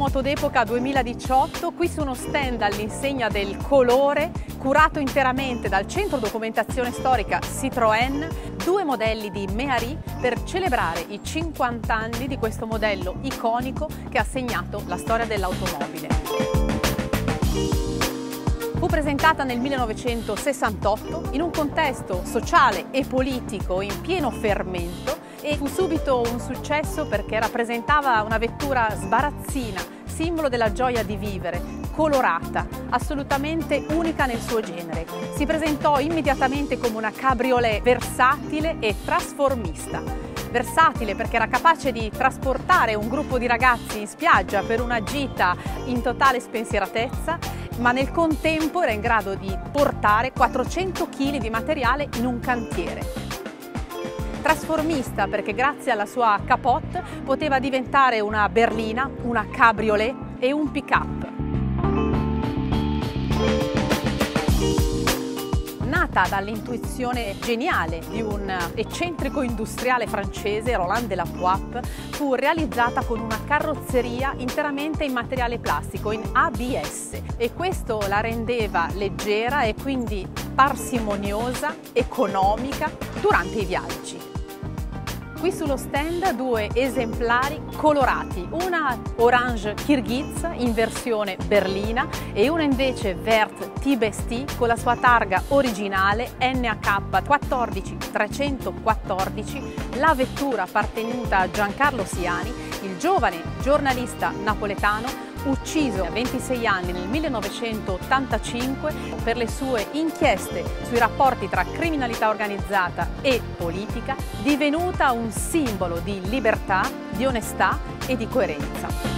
Moto d'Epoca 2018, qui su uno stand all'insegna del colore, curato interamente dal Centro Documentazione Storica Citroën, due modelli di Méhari per celebrare i 50 anni di questo modello iconico che ha segnato la storia dell'automobile. Fu presentata nel 1968 in un contesto sociale e politico in pieno fermento e fu subito un successo perché rappresentava una vettura sbarazzina, simbolo della gioia di vivere, colorata, assolutamente unica nel suo genere. Si presentò immediatamente come una cabriolet versatile e trasformista. Versatile perché era capace di trasportare un gruppo di ragazzi in spiaggia per una gita in totale spensieratezza, ma nel contempo era in grado di portare 400 kg di materiale in un cantiere. Trasformista perché grazie alla sua capote poteva diventare una berlina, una cabriolet e un pick-up. Nata dall'intuizione geniale di un eccentrico industriale francese, Roland Delavoye, fu realizzata con una carrozzeria interamente in materiale plastico, in ABS, e questo la rendeva leggera e quindi parsimoniosa, economica durante i viaggi. Qui sullo stand due esemplari colorati, una orange Kirghiz in versione berlina e una invece vert Tibesti con la sua targa originale NH 14314, la vettura appartenuta a Giancarlo Siani, il giovane giornalista napoletano ucciso a 26 anni nel 1985 per le sue inchieste sui rapporti tra criminalità organizzata e politica, divenuta un simbolo di libertà, di onestà e di coerenza.